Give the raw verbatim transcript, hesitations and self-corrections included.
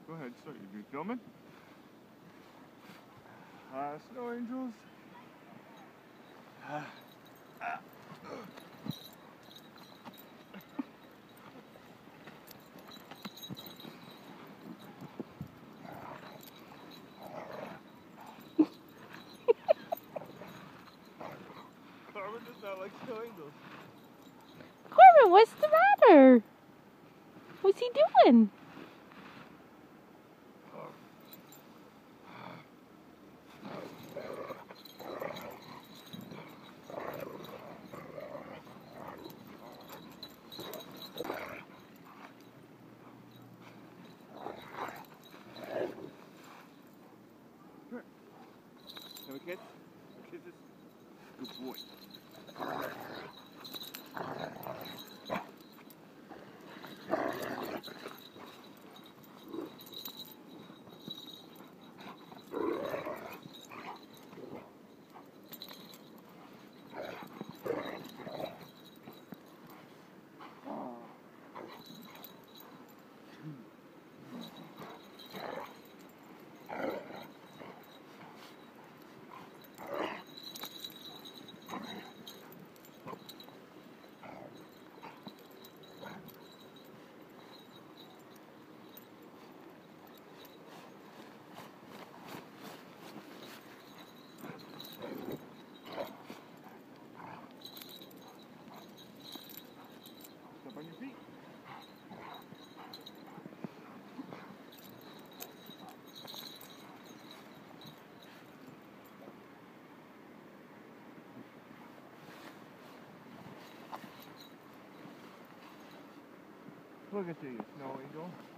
Go ahead, start. You filming? Uh, snow angels. Ah. Ah. Carmen does not like snow angels. Corbin, what's the matter? What's he doing? Can we kiss? Kisses? Good boy. Step on your feet. Look at you, snow angel.